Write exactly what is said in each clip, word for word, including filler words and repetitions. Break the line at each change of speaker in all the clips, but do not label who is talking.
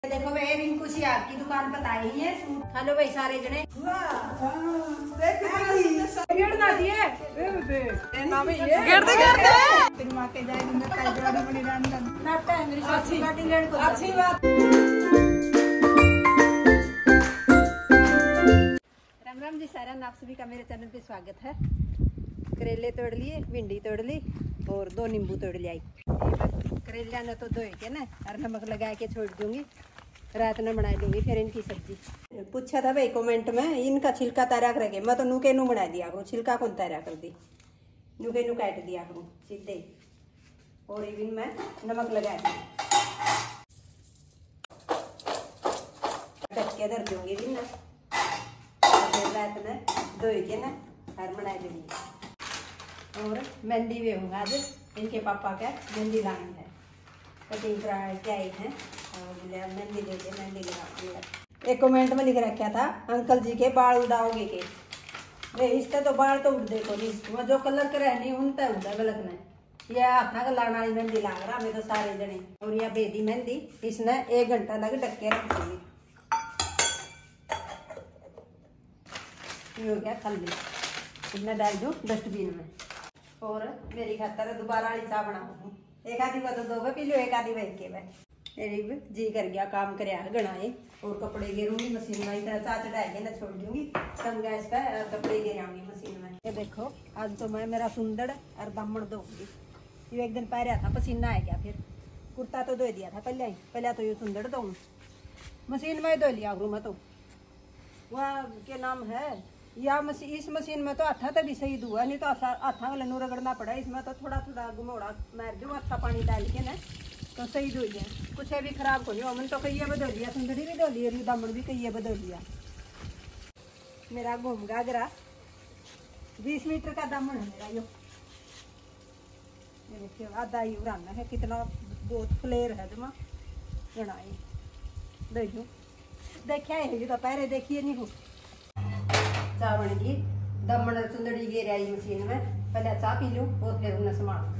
देखो भाई रिंकू सियाग की दुकान पता ही है। हेलो भाई सारे जने अच्छी बात। राम राम जी सारा, आप सभी का मेरे चैनल पे स्वागत है। करेले तोड़ लिए, भिंडी तोड़ ली और दो नींबू तोड़ लिया। करेलिया ने तो धोए के ना और नमक लगा के छोड़ दूंगी, रात में बना दूंगी फिर इनकी सब्जी। पूछा था भाई कमेंट में इनका छिलका तारा करके, मैं तो नूके नू बना दिया करूँ, छिलका कौन तारा कर दी, नूके नू काट दिया करूँ सीधे और इवन में नमक लगा दी ढक के धर दूंगी दिन ना, फिर रात में धोए के ना और बना दूंगी। और मेहंदी भी हूँ आज, इनके पापा का मेहंदी लानी है, कटिंग करा के आई है और मेहंदी देके मेहंदी लगाऊंगी। एक कमेंट में लिख रखा था अंकल जी के बाल उड़ाओगे के, वे इससे तो बाल तो उड़ देखो नहीं, वो जो कलर करे नहीं उनता उड़ा गलत नहीं। यह हाथा का लाना वाली मेहंदी लग रहा हमें तो सारे जने। और यह बेदी मेहंदी इसने एक घंटा लग ढक के रख देंगे। ये हो गया खाली, इसमें डाल दूँ डस्टबिन में। और मेरी खातर दोबारा वाली चाह बनाऊँ, एक आधी बात दो पी लो, एक आधी बह के वह मेरी जी कर गया काम कर गणाए। और कपड़े गिरूंगी मशीन में, इतना चाह चढ़ा के ना छोड़ दूंगी कम गैस पे, कपड़े गिराऊंगी मशीन में। ये देखो आज तो मैं मेरा सुंदर और दामन धोऊंगी। ये एक दिन पैर था पसीना आ गया, फिर कुर्ता तो धो दिया था पहले ही, पहले तो ये सुंदर धो मशीन में धो लिया करूँ मैं तो। वह क्या नाम है या मशीन, इस मशीन में तो हाथा तभी सही धुआ, नहीं तो हाथा वाले नू रगड़ना पड़ा। इसमें तो थोड़ा थोड़ा घुमोड़ा मार दूँ अच्छा पानी डाल के ना तो सही धो लिया, कुछ है भी खराब हो नहीं। तो कही बदल लिया, सुंदरी भी धो लिया, दामन भी कही बदल लिया। मेरा घूम गागरा बीस मीटर का दामन है मेरा, यो देखिए आधा ही उड़ाना है, कितना बहुत फ्लेयर है जमा गणाई देखो। देखिए है तो पहले देखिए नहीं हो चाह बनेगी दमन सुंदरी गिर आई मशीन में, पहले चाह पी लूँ और फिर उन्हें संभाल।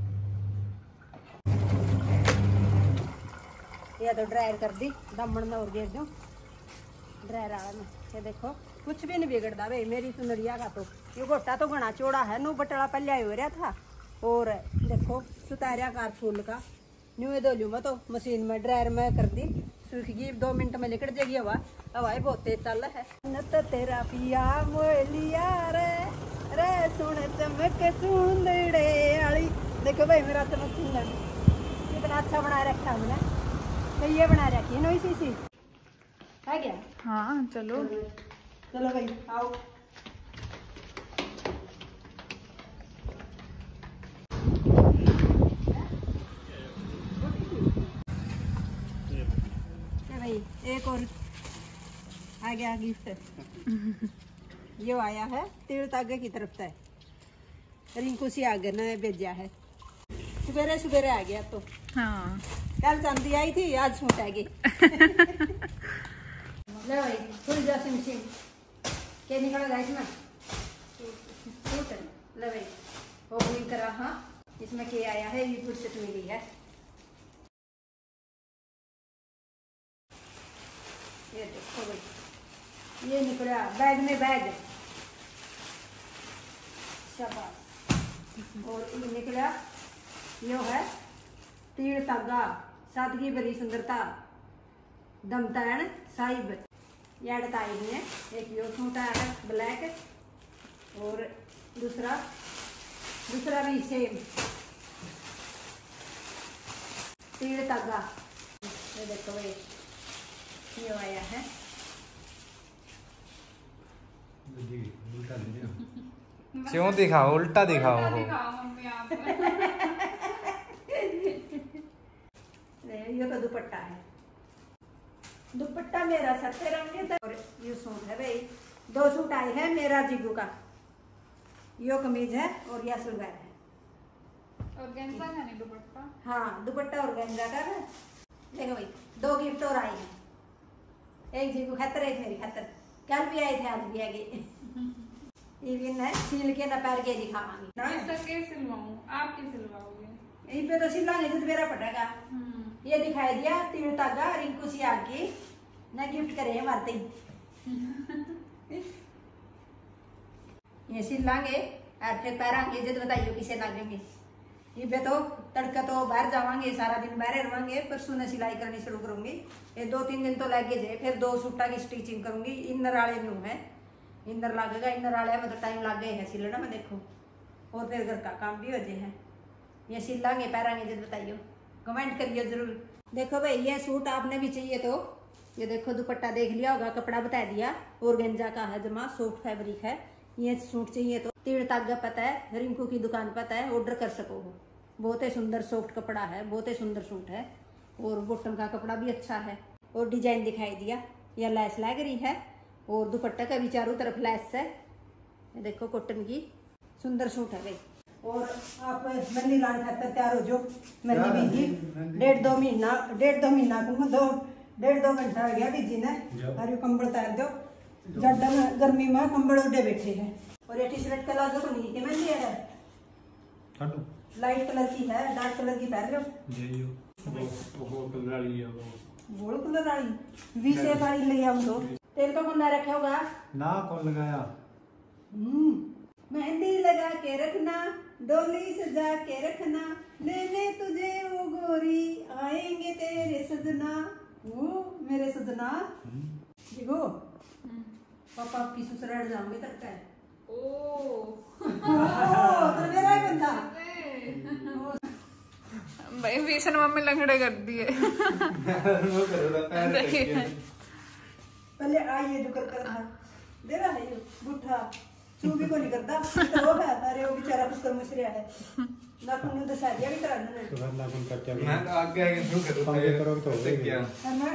या तो ड्रायर कर दी दमन में और गिर दूँ ड्रायर आला में। ये देखो कुछ भी नहीं बिगड़ता भाई मेरी सुंदरिया का। तो ये गोटा तो घना चौड़ा है, नू बटड़ा पल्ला हो रहा था। और देखो सुतारिया कार फूल का न्यू धो लूँ मैं तो मशीन में, ड्रायर में कर दी, सूख गई, दो मिनट में निकल जाएगी हवा। हवा बहुत तेज चल है। नत तेरा पिया मोलिया रे रे सुन चमक सुंदड़े आली। देखो भाई मेरा चमक सुंदर कितना अच्छा बना रखा हमने, तो ये बना रखी है नो इसी सी है क्या।
हाँ चलो
चलो भाई आओ। भाई एक और आ गया गिफ्ट ये आया है तीर तागे की तरफ से, रिंकू सी आगे ने भेजा है, सुबेरे सुबेरे आ गया। तो
हाँ
कल चांदी आई थी, आज सूट आ गई। ले भाई थोड़ी जा मशीन क्या निकलेगा इसमें सूट, ले भाई ओपनिंग करा। हाँ इसमें क्या आया है, ये फुर्सत मिली है। ये देखो भाई ये निकला बैग में बैग, शाबाश। और ये निकला यो है तीर तागा, सादगी भरी सुंदरता दमतान साहिब। याद ताई है एक यो छोटा है ब्लैक और दूसरा दूसरा भी सेम तीर तागा। ये देखो भाई ये आया है
क्यों दिखाओ, उल्टा दिखाओ।
ये तो दुपट्टा है, दुपट्टा मेरा सत्य रंग का। और ये सूट है भाई, दो सूट आए हैं मेरा जीगू का, यो कमीज है और यह सलवार है।
और गेंजा का नहीं दुपट्टा।
हाँ दुपट्टा और गेंजा का है। देखो भाई दो गिफ्ट और आई हैं, एक जीगू खातर एक मेरी खातर, कल भी आए थे आज भी आ गए। इवन है सील के न पैर के दिखावांगी।
कैसे सिलवाऊं, आप क्या सिलवाओगे?
यहीं पे तो सिलवाने से मेरा पड़ेगा। ये दिखाई दिया तीन तागा रिंकू सियार की ना गिफ्ट करे हमारे ये सिल लांगे और फिर पैरांगे जब बताइयो किसे लागेंगे। ये बे तो तड़का तो बाहर जावांगे, सारा दिन बाहर रवांगे, परसों ने सिलाई करनी शुरू करूंगी। ये दो तीन दिन तो लगे जाए, फिर दो सूटा की स्टिचिंग करूंगी। इनर वाले न्यू है, इनर लगेगा, इनर वाले मतलब टाइम लग गए है सिलना में देखो, और फिर घर का काम भी हो जाए है। ये सिल लांगे पैरांगे जब बताइयो, कमेंट करिए जरूर। देखो भाई ये सूट आपने भी चाहिए तो ये देखो दुपट्टा देख लिया होगा, कपड़ा बता दिया, ऑर्गेन्जा का है, जमा सॉफ्ट फैब्रिक है। ये सूट चाहिए तो तीन तागा पता है, रिंकू की दुकान पता है, ऑर्डर कर सको हो। बहुत ही सुंदर सॉफ्ट कपड़ा है, बहुत ही सुंदर सूट है, और बॉटम का कपड़ा भी अच्छा है। और डिजाइन दिखाई दिया, यह लैस लग रही है, और दुपट्टा का भी चारों तरफ लैस है। ये देखो कॉटन की सुंदर सूट है भाई। और आप मल्ली लाने खातर तैयार हो जो, मल्ली बीजी डेढ़ दो महीना डेढ़ दो महीना को दो डेढ़ दो घंटा हो गया बीजी ने, और कंबल तैयार दो, ज्यादा गर्मी में कंबल उड़े बैठे हैं। और ये टी शर्ट कलर जो नहीं है मैंने है लाइट कलर की है, डार्क कलर की पहन लो, वो कलर वाली है, वो कलर वाली वी शेप वाली ले आओ। तो तेल तो कौन ला रखा होगा
ना, कौन लगाया?
हम्म मेहंदी लगा के रखना, डोली सजा के रखना, लेने तुझे वो गोरी आएंगे तेरे सजना, वो मेरे सजना। देखो पापा आपकी ससुराल जाऊंगे तक का है। ओ तो मेरा ही बंदा
भाई भीषण मम्मी लंगड़े कर दिए।
पहले आइए जो कर कर था दे रहा है ये बुढ़ा चू भी को नहीं करता तो वो है, अरे वो बेचारा पुष्कर मुसरिया है ना, कुन्नू दसा दिया भी कराना ने तो ना कुन कर क्या मैं तो आगे आगे शुरू करूंगा, ये करो तो हो गया मैं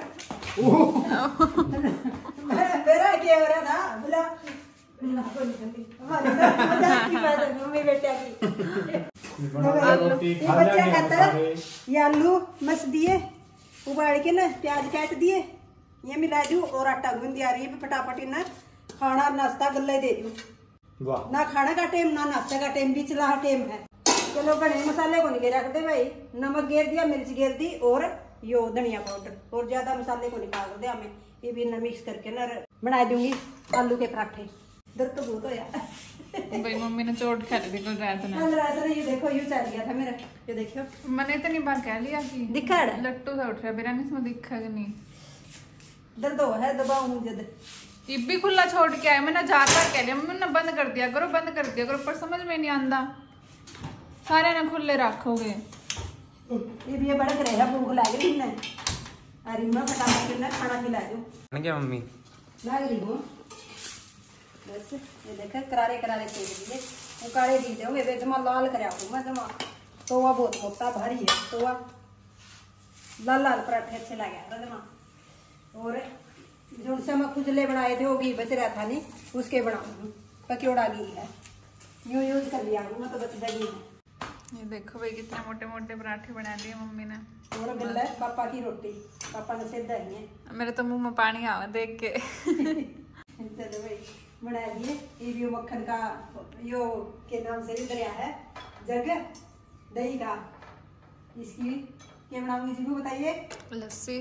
मैं मेरा क्या हो रहा था बोला ना को नहीं करती हमारे मजाक की बात है मम्मी बेटा की। रोटी खा लेंगे सारे, ये आलू मस दिए उबाल के ना, प्याज काट दिए, ये मिला दूं और आटा गूंद दिया रही है फटाफट ना, खाना नाश्ता गल्ले दे दूं। वाह, ना खाना का टाइम ना नाश्ता का टाइम, बीच ला टाइम है। चलो बड़े मसाले को नहीं गे रख दे भाई, नमक गेर दिया, मिर्च गेर दी, और यो धनिया पाउडर, और ज्यादा मसाले को निकाल दे हमें। ये भी ना मिक्स करके ना बना दूंगी आलू के पराठे। दर्द तो बहुत होया
भाई मम्मी ने चोट खा ली कल रात ने।
कल रात ने ये देखो यू चल गया था मेरा, ये देखियो
मैंने इतनी बार कह लिया कि
दिखा
लट्टू सा उठ रहा है, मेरा इसमें दिखा नहीं।
दर्द हो है, दबाऊं जद
ये भी खुला छोड़ के आया, मैंने चार बार कह लिया मम्मी ने बंद कर दिया करो, बंद कर दिया करो, पर समझ में नहीं आंदा, सारे ने खुले रखोगे।
ये भी बड़ा करे है, भूख लग रही है, अरे मैं फटाफट के ना खाना खिला दूं।
क्या मम्मी
लग रही हूं बस। ये देखो करारे करारे सेक दिए, वो काले दी दोगे वे जमा लाल करया हूं मैं जमा। तवा बहुत मोटा भारी है, तवा लाल लाल पराठे अच्छे लगे था जमा। और जो से मैं खुजले बनाए थे वो घी बच रहा था नहीं, उसके बनाऊंगी पकौड़ा घी है, यूं यूज कर लिया मैं तो बच जाएगी।
ये देखो भाई कितने मोटे मोटे पराठे बना दिए मम्मी ने।
और गल्ला पापा की रोटी, पापा ने सीधा ही है,
मेरे तो मुंह में पानी आवा देख के।
चलो भाई बना दिए। ये भी मक्खन का यो के नाम से भी दरिया है जग दही का, इसकी क्या बनाऊंगी जी को बताइए।
लस्सी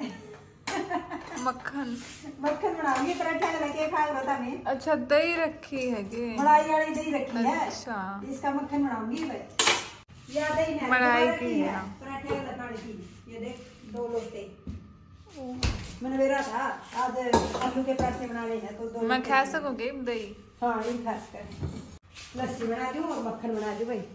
मक्खन
मक्खन बनाऊंगी, पराठा लगे खा रहा था मैं।
अच्छा दही रखी है कि
मलाई वाली दही रखी है,
अच्छा
इसका मक्खन बनाऊंगी भाई। या दही नहीं
मलाई की है
पराठे का लगाने की। ये देख दो लोटे मैंने मेरा था, आज आलू के पराठे बनाने हैं तो दो
मैं खा सकूंगी दही।
हाँ ये खास कर लस्सी बना दूं और मक्खन बना दूं भाई।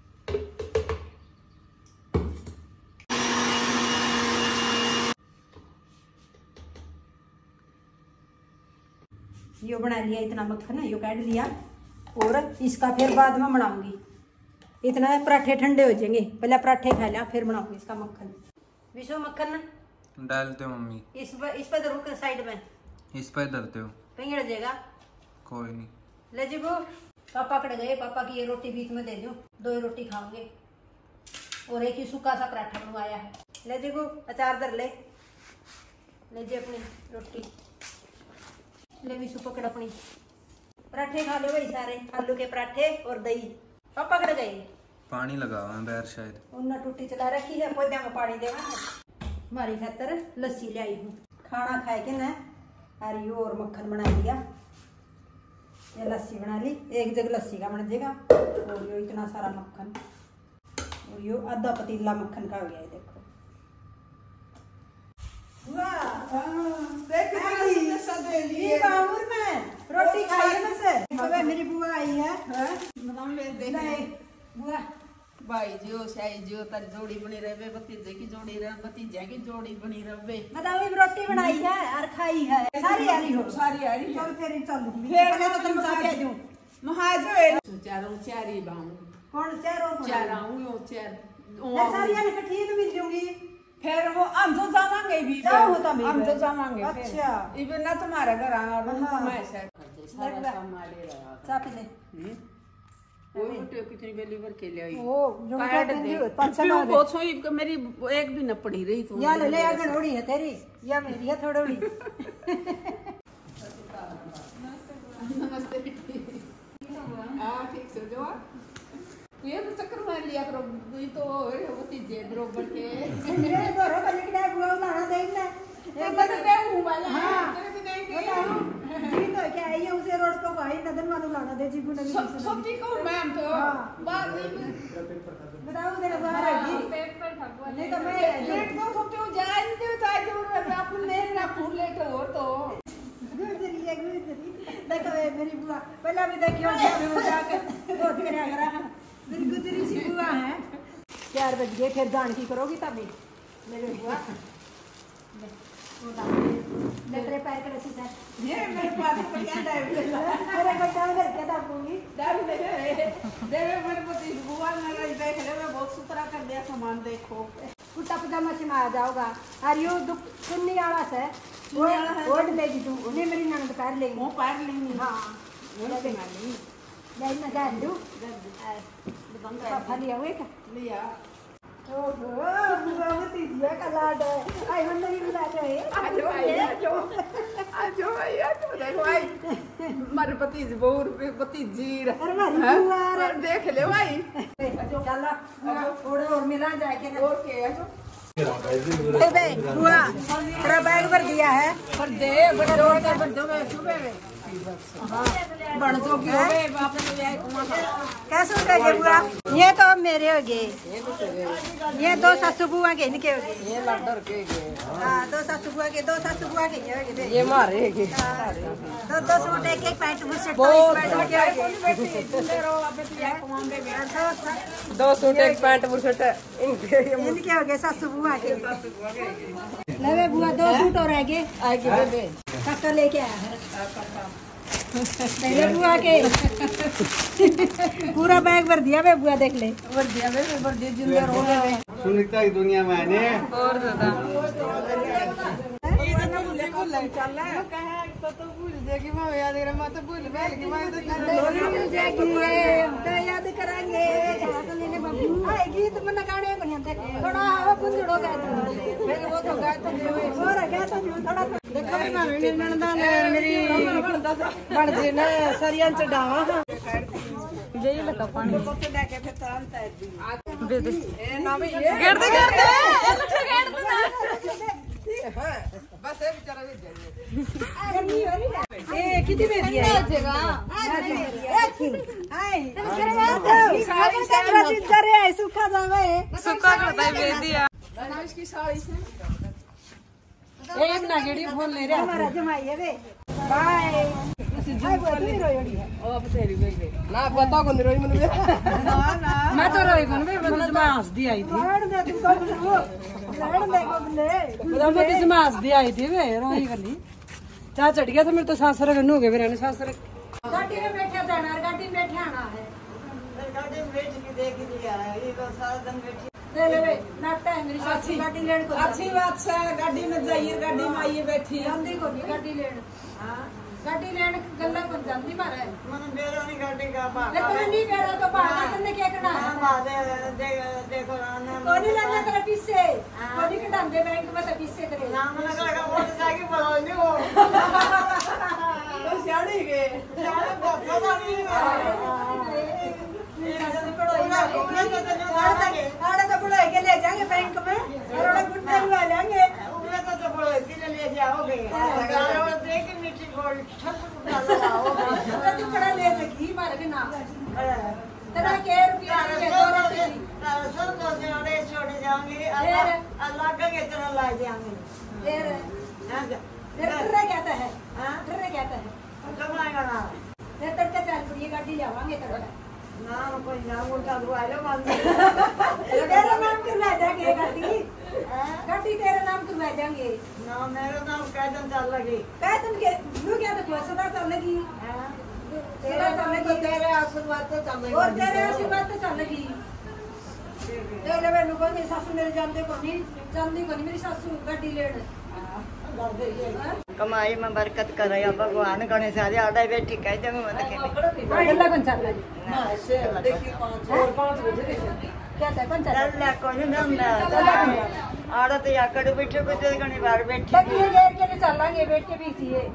यो बना लिया इतना मक्खन, यो काट लिया, और इसका फिर बाद में बनाऊंगी। इतना पराठे ठंडे हो जाएंगे, पहले पराठे खा लिया फिर बनाऊंगी इसका मक्खन। विशु मक्खन
डालते हो मम्मी? इस
पर इस पर धरो साइड में,
इस पर धरते हो,
पिंगड़ जाएगा
कोई नहीं।
ले जी वो पापा कड़े गए, पापा की ये रोटी बीच में दे दो, दो ही रोटी खाओगे, और एक ही सूखा सा पराठा बनवाया है। ले जी वो अचार धर ले, ले जी अपनी रोटी ले भी पकड़ अपनी, पराठे खा लो भाई सारे, आलू के पराठे और दही। पापा कड़ गए,
पानी लगा हुआ है बैर शायद,
उन्ना टूटी चला रखी है, पौधे में पानी देवा है। हमारी खातर लस्सी लाई हूँ। खाना खाए के ना हरी और मक्खन बना लिया। ये लस्सी बना ली, एक जग लस्सी का बन जाएगा और यो इतना सारा मक्खन और यो आधा पतीला मक्खन का हो गया है। देखो रोटी खाई है बस। मेरी बुआ आई है। बुआ
भाई जियो शाही जियो तर जोड़ी बनी रहे, भतीजे की जोड़ी रहे, भतीजे की जोड़ी बनी रहे।
बताओ रोटी बनाई है और खाई है सारी हरी हो
सारी हरी
चल फिर चल फिर तो तुम सा भेजूं
महाजो है चारों चारी बाऊ
कौन चारों
चार आऊं यो चार
मैं सारी यानी इकट्ठी तो मिल जाऊंगी।
फिर वो हम तो जावांगे भी
जाओ तो
हम तो जावांगे।
अच्छा
इवन ना तुम्हारा घर आ
हाँ।
मैं शायद सारा सामाले रहा
चाप ले
वो बेटे कितनी बेली भर के ले आई
वो जो
काट
कहते
दे
हैं पांच सौ में
बहुत सोई मेरी एक भी न पड़ी रही तो
या ले ले अगन ओड़ी है तेरी या मेरी है थोड़ी
नमस्ते हाँ ठीक से जो ये तो चक्कर मार लिया करो ये तो भतीजे बरोबर के
मेरे तो रो बजट का बुआ लाना देना
एक बार दे हूं वाला
हां
तेरे भी नहीं
बताओ जी तो क्या है ये उसे रोड को भाई नदन मानो लाना दे जी गुना
सब सब ठीक हो मैम तो बात नहीं
बताओ तेरा बाहर है
पेट पर था
नहीं तो मैं
लेट तो सब तो जाए नहीं तो आज जरूर आप ले ना फूल लेट हो तो
गुजरी है गुजरी देखो ये मेरी बुआ पहले भी देखियो जब वो जाकर बहुत करया करा मेरी गुजरी सी बुआ है। चार बज गए फिर जान की करोगी तभी मेरे बुआ ले तेरे पैर के रसी से
ये मेरे पास बढ़िया डाइव
मेरे को डाल करके दाबूंगी
डाइव दे दे मेरे पति बुआ मेरा देख ले मैं बहुत सुथरा कर दिया सामान देखो
कुत्ता पजामा से मार जाओगा और यो दुख सुनने वाला से वो ओढ़ लेगी तू उन्हें मेरी ननद पैर लेगी
वो पैर लेंगी
हां वो ले लेगी ले ना जा दू
दुकान
पापा लिया हुए का
लिया
ओहो बुआ मती दिया का लाड है आई हम नहीं बुला रहे
आजो आजो आजो आजो देखो आई मारे पति जी बहुत रुपए पति जी
अरे मारी बुआ रे
देख ले भाई
चल थोड़े और मिला जाए के
और के आजो
ए बे बुआ तेरा बैग भर दिया है
पर दे बड़ा जोर कर पर दो मैं सुबह में हां बड़ जो की होवे बाप ने जाए कुआं
कैसे उठेगे बुआ ये तो अब मेरे हो गए ये दो सासू बुआ के इनके हो गए
ये लड़र के
हां दो सासू बुआ के दो सासू बुआ के ये हो गए
ये मारे के
दो दो सूट एक एक पैंट बुशर्ट तो इस पैंट में क्या हो
बेटी जिंदे रहो अब तो जाए कुआं में
गए
दो सूट एक पैंट बुशर्ट इनके
इनके हो गए सासू बुआ के ले वे बुआ दो सूट और रह गए
आगे बेबे
काका लेके आया है पहले बुआ के पूरा बैग भर दिया वे बुआ देख ले
भर दिया बेबे भर दिया जिंदे रहो
सुनीता की दुनिया में आने
और ज्यादा
चल कहे तो तो भूल जाएगी मैं याद कर मैं तो भूल गई कि मैं
भूल जाएगी हम तो याद करेंगे तो लेने बाबू आएगी तो मैं गाने को नहीं आते थोड़ा हवा पुंजड़ो गए फिर वो तो गए तो और गए तो थोड़ा देखो ना मेरी नंदा ने मेरी बढ़ जे ना सरियां चढ़ावा यही लगा पानी
को लेके फिर तुरंत है
दे दे
ए ना में ये
गेड़ दे गेड़ दे ये तो गेड़ दे
बस ये बेचारा भी जाए
गर्मी हो रही है ए कितनी बेरी है जगह आई सारी सारा चीज करे है सूखा जावे
सुक्का करता है बेच दिया
बनारस की साड़ी से
एक ना गेड़ी फोन ले रहा हमारा जमाई है वे बाय हाय वो तू रोयोड़ी है
ओ अब तेरी बेबे ना बताओ कौन रोई मन ना ना
मैं तो रोई कौन बे मैं जमा हंस दी आई थी लड़ दे तू को वो लड़ दे को ले
मैं तो जमा हंस दी आई थी वे रोई गली चा चढ़ गया था मेरे तो सासर गन्नू हो गए मेरे सासर
गाड़ी में बैठा जाना गाड़ी में बैठे आना है
गाड़ी में बैठ के देख लिया ये तो सारा दिन बैठी
ले ले वे नाटक है मेरी सासी गाड़ी लेने को
अच्छी बात है गाड़ी में जाइए गाड़ी में आइए बैठी
जल्दी को नहीं गाड़ी लेने हां गाड़ी लेने गल्ला को जल्दी मारे
मन बेरो नहीं गाड़ी का बा
ले तू नहीं बेरा तो बाहर करने क्या करना है
हां दे देखो ना
कोनी लगना तेरा पीछे कोनी के डंडे बैंक में तो पीछे करे
नाम लगा लगा मोटर साइकिल बोलो नहीं वो तो शादी के शादी पता नहीं
आड़े तो बुढ़ाई के ले जाएंगे बैंक में और गुड्डे लगा लेंगे
के ले जाओगे और देख के मीठी गोल ठक डाल लाओगे
टुकड़ा ले लगी मारे के नाम तेरा के रुपया के दो रुपये
सब तो जोड़े छोड़ जाएंगे अल्लाह अल्लाह के तरह ला जाएंगे
फिर
हां
फिर रे कहता है हां फिर रे कहता है
कमाएगा ना
फिर तड़के चल पड़ी गाड़ी लावांगे तेरा
ना कोई ना उल्टा दुआलो मान
तेरा नाम करवा देंगे गाड़ी गाड़ी तेरा नाम करवा देंगे
ना मेरा नाम कैदन चल लगी
कैदन के नु क्या तो सदा चल लगी
तेरा चल तेरे आशीर्वाद तो चल लगी
और तेरे आशीर्वाद तो चल लगी तेरे वे नु को मेरी सासू मेरे जानते को नहीं जानती को नहीं मेरी सासू गाड़ी लेने
कमाई में बरकत करे भगवान गणे सारे आड़े बैठी कह देंगे मत के
गल्ला कौन चल रही
ना से देखिए
और पाँच बजे
क्या था कौन चल
चल कोई ना आड़ा तो याकड़ बैठे बैठे गणी बार बैठी
तक ये घेर के चलांगे बैठ के भी थी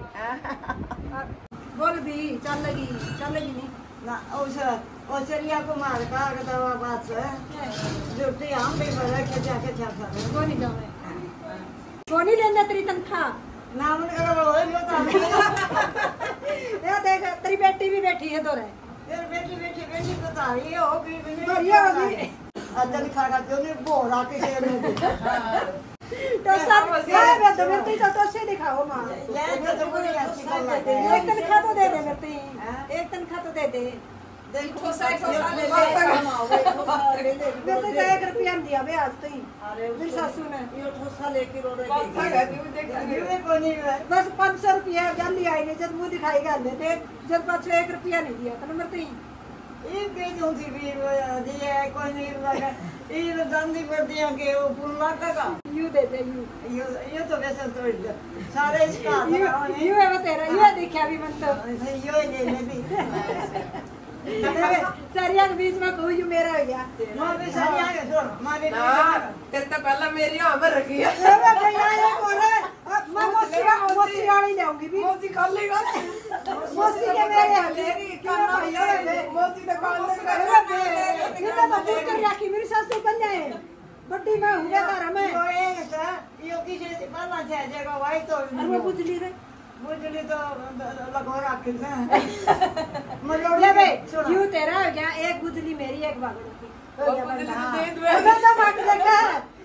बोल भी चल लगी चल लगी नहीं
ना उस ओसरिया को मार का दवा बात से ड्यूटी हम भी बड़ा के जाके छापा
को नहीं जावे को नहीं लेना तेरी तनख्वाह
ना मन करो बोलो यो तो
ये देख तेरी बेटी भी बैठी है तो रे
फिर बेटी बेटी बेटी तो तारी हो गई
और ये होगी
अदल खाना तो ने बोरा के से में
तो सब ये मैं तो मेरे तो तो से दिखाओ मां
ये तो बड़ी अच्छी बात है
एक तनख्वाह तो दे दे मेरे एक तनख्वाह तो दे दे
देखो साइड ले ले
मैं तो एक रुपया दिया बे आज तो ही मेरी सासू ने
यो ठोसा लेके रो रही है देख को नहीं है
बस पाँच सौ रुपया जल्दी आई ने जब मुंह दिखाई गल दे जब पाँच एक रुपया नहीं दिया तो नंबर तीन
ये पे जो थी भी दिए कोई नहीं लगा ये दंदी पर दिया के वो पुल्ला का
यू दे दे यू
ये ये तो वैसे तो सारे इसका
यू है वो तेरा यू देखा भी मन तो
यो ले ले भी
सरिया के बीच में कहूँ यू मेरा हो गया
मां भी सारी आ गए मां भी
तेरे तो पहला मेरी आमर रखी है
ए बे भैया ये कौन है मैं मोसी मोसी वाली जाऊंगी भी
मोती खोल लेगा
मोसी के मेरे
मेरी काना भैया मोती तो खोल लेगा
ये तो दूर कर रखी मेरी सास से बन जाए बड्डी में हुए घर में
यो एक था यो किसी पहला छे जगह वाई तो
वो बुझली रे
बुझली तो लगो रख
ले बे यू तेरा हो गया एक बुझली मेरी एक बागड़ी की
वो बुझली तो दे दो
अगर तो बात देखा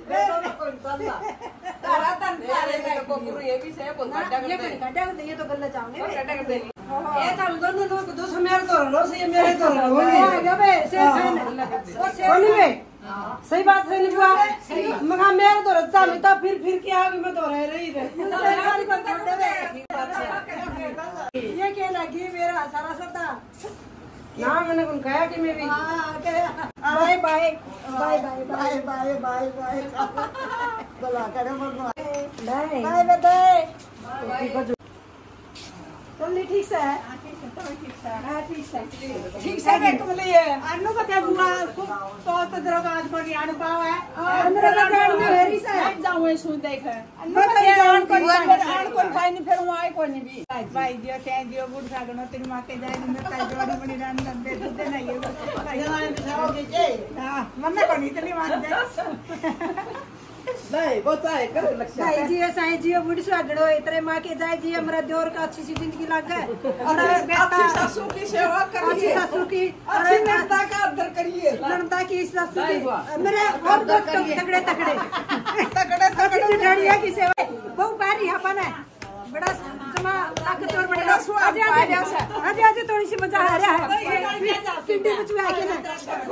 तारा तन तारे का कोकरू ये भी से बोल काटा
ये
कर
कोई काटा कर ये तो गल्ला चाहूंगे
दे काटा कर दे
ये तो दोनों लोग दो सौ मेरे तो लो से मेरे तो लो
आ गया बे से खाने वो से
बोली बे सही बात है नहीं बुआ मगा मेरे तो रत्ता में तो फिर फिर क्या आगे मैं तो रह रही रे
ये क्या लगी मेरा सारा सदा
ना मैंने कौन कहा कि मैं भी
bye bye bye bye
bye bye bye bye बोला करे मत
बाय बाय बेटे तुम ठीक से है हां ठीक से
ठीक से मैं कमली है
अन्नू को क्या बुआ तो तो दरोगा आज पर ज्ञान पाव है अंदर का ज्ञान में हेरी से
जाऊं ये सुन देख
अन्नू को ज्ञान को
आन कोई भाई नहीं फिर वहां आए कोई नहीं भी
भाई दियो ते दियो गुड़ सागनो तेरी मां के जाए में ताई जोड़ी बड़ी रान दे दे नहीं है जवान बिसाओ के जे हां मन्ना को नहीं तनी मान दे
नहीं वो चाहे कर लक्ष्य
साईं जी साईं जी बुढ़ी सुहागड़ो इतरे मां के जाए जी हमरा देवर का अच्छी सी जिंदगी लग गए और
अच्छी सासू की सेवा
अच्छी
करिए
सासू की
अच्छी नंदा का आदर करिए
नंदा की सासू की मेरे और दो तगड़े तगड़े
तगड़े तगड़े
चिढ़िया की सेवा बहु पारी अपन है बड़ा जमा ताकतवर बड़ा आज आज आज आज थोड़ी सी मजा आ रहा है पिंडी बिचवा के ना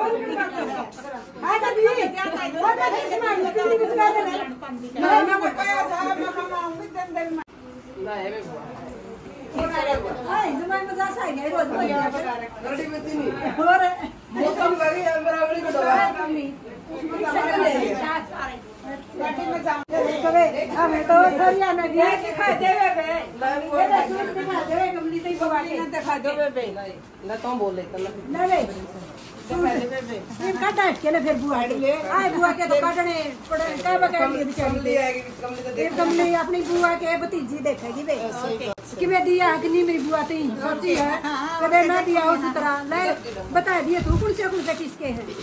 आजा भी और ना किसी मार पिंडी बिचवा दे ना
मैं वो पाया था मैं खाऊंगी दिन दिन में नहीं मैं
हाय जमान मजा सा है रोज
गाड़ी में तीन
और
मौसम लगी है बराबरी को दवा
गाड़ी में जाऊं कबे हमें तो सरिया ना दिया दिखा देवे बे मेरा सूट दिखा देवे कमली तई बवा के
दिखा दो बे ना तो बोले तो
ना ले ये काटा के ले फिर बुआ आए बुआ के तो काटने पड़े का बका लिए बेचारी ये कमली अपनी बुआ के भतीजी देखेगी बे कि मैं दिया कि नहीं मेरी बुआ ती सोची है कदे मैं दिया उसी तरह ले बता दिए तू कौन से कौन से किसके हैं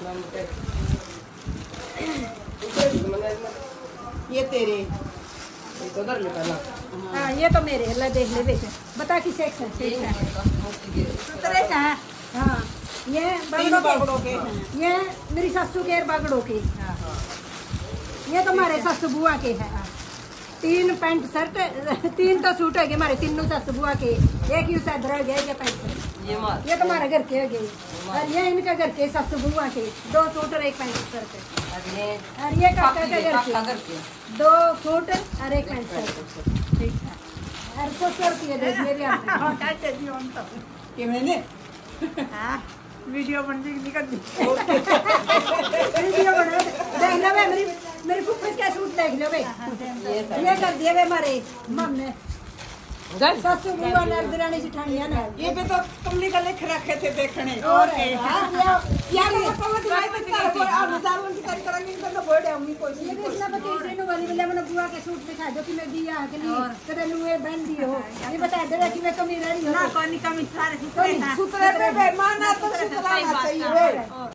ये तेरे
तो धर ले पहला।
हाँ ये तो मेरे अल्लाह देख ले बेटे बता किसे एक से
सुतरे का
हाँ ये
तीन बागड़ों के
ये मेरी सासू के बागड़ों के ये तो हमारे सासू बुआ के है तीन पैंट शर्ट तीन तो सूट है हमारे तीनों सासू बुआ के एक ही चादर है ये पैंट शर्ट
ये मार
ये तुम्हारे घर के है और ये इनका घर के सासू बुआ के दो सूट और एक पैंट शर्ट
और ये
और ये काका के घर
काका घर
के
के
दो सूट और एक पैंट शर्ट ठीक है और सौ सौ रुपये दे दिए भी आपने
कि मैंने
हाँ
वीडियो बन जाएगी निकल दी
वीडियो बना देख लो मेरी मेरी फुफी का सूट देख लो भाई ये कर दिए वे हमारे मम्मी सासू बुआ ने दरानी जेठानिया ने
ये पे तो तुमने का लिख रखे थे देखने
और यार
ये पवत भाई तो कर को आ मसालों की तरी करेंगे तो बोल दे उम्मी कोई
ये कृष्णा पति से नो वाली वाले मैंने बुआ के सूट दिखा दो कि मैं दिया के लिए कदे लुए बहन दी हो ये बता दे कि मैं कमी रही हो
ना कौन कमी सारे सुतरे सुतरे पे बेईमान है तो सुतराना चाहिए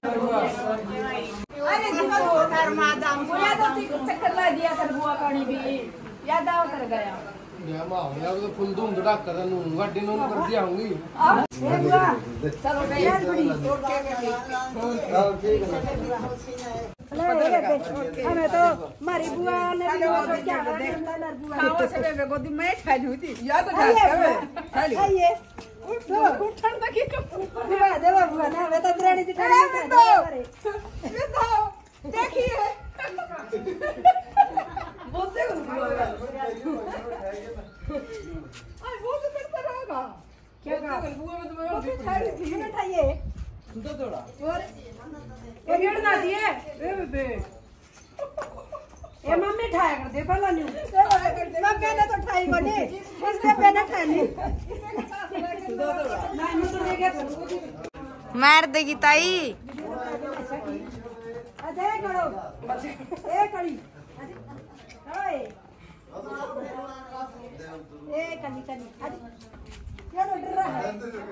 अरे जीवन को कर मादाम को याद चक्कर ला दिया कर बुआ कणी भी याद आओ कर गया
या मां यार तो फुल धूम धड़ाक कर नु गाड़ी नु कर दिया होंगी
चलो गया बड़ी तोड़ के
हमें तो हमारी बुआ ने भी वो क्या करता बुआ
खाओ से बे गोदी में खा ली थी याद उठा के खा ली
आइए
तो उठन तक की
बुआ दे बुआ ना वे तो दरानी जेठानी
ये तो देखिए बोलते हो आई वो तो करता रहेगा क्या का बुआ में तुम्हें भी खाई थी
ना खाइए
दो थोड़ा
और
ये रेड ना दिए ए बे
ये मम्मी ठाया कर दे पहला न्यू मम्मी ने तो ठाई को नहीं इसने पे ना ठाई नहीं
दो थोड़ा
नहीं मुझे ले गया
मार देगी ताई
अजय करो ए कड़ी ओए ए कली कली ये तो डर रहा है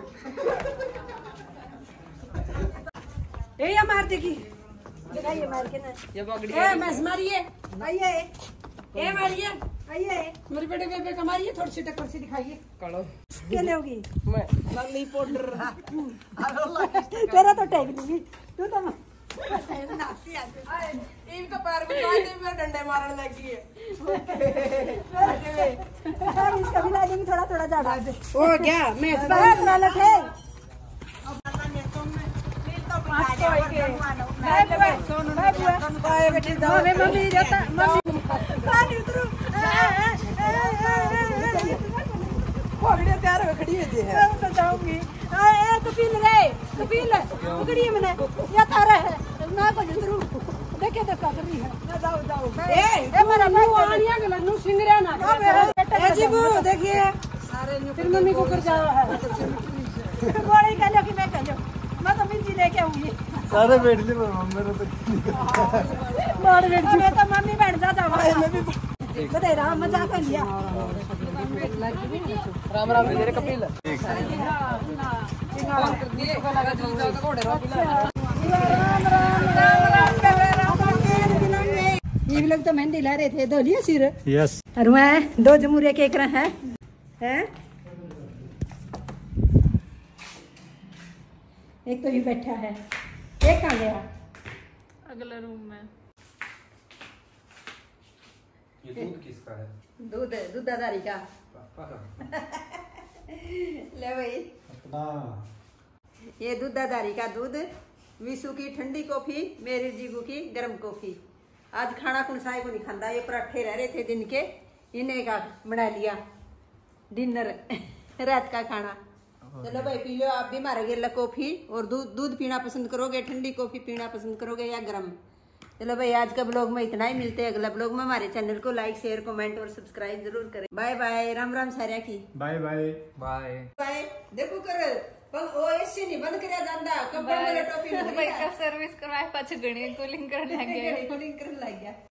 ए ये मार देगी दिखाइए मार के ना
ये पकड़ी
ए मस मारिए आइए ए मारिए आइए मेरे बेटे बेबे का मारिए थोड़ी सी टक्कर सी दिखाइए
करो
क्या लोगी
मैं नली पाउडर
तेरा तो टैग दूंगी तू तो
नासी आ इन तो पैर में काट दे मैं डंडे मारने लगी है
यार इसका भी ला देंगे थोड़ा थोड़ा ज्यादा
ओ क्या मैं
बाहर ना लगे मम्मी जाता मम्मी पानी उतरो
पकड़े तैयार हो खड़ी है
मैं तो जाऊंगी ए कपिल रे कपिल पकड़िए मैंने ये तारा है ना को उतरू देखे देखा कर रही है
ना जाओ जाओ
ए ए मेरा मुंह आनिया के लगनु सिंगरिया ना ए जीबू देखिए फिर मम्मी को कर जाओ है बोले कह लो कि मैं कह लो मैं तो मिर्ची लेके आऊंगी
सारे बैठ ले मेरे तो
मोड़ बैठ मैं तो मम्मी बैठ जा जाओ बता रहा मजाक कर लिया
राम राम मेरे कपिल फोन कर दिए लगा जो जाओ घोड़े रो
राम राम राम राम ये लोग तो मेहंदी ला रहे थे धो लिया सिर
यस
और मैं दो जमूरे केक रहा है हैं एक तो ये बैठा है एक कहाँ गया
अगले रूम में
ये दूध किसका है?
दूध दूधाधारी का
पापा का।
ले भाई
अपना
ये दूधाधारी का दूध विशु की ठंडी कॉफी मेरी जीगू की गर्म कॉफी आज खाना कौन सा को नहीं खांदा ये पराठे रह रहे थे दिन के इन्हें का बना लिया डिनर रात का खाना चलो भाई पी लो आप भी मारे गिरला कॉफी और दूध दूध पीना पसंद करोगे ठंडी कॉफी पीना पसंद करोगे या गर्म चलो भाई आज का ब्लॉग में इतना ही मिलते हैं अगला ब्लॉग में हमारे चैनल को लाइक शेयर कमेंट और सब्सक्राइब जरूर करें बाय बाय राम राम सारिया की
बाय बाय
बाय
बाय देखो कर पण ओ एसी नहीं बंद करया जांदा कब बंद करे टॉपी
सर्विस करवाए पाछे घणी कूलिंग करने लग गए
कूलिंग करने लग गया।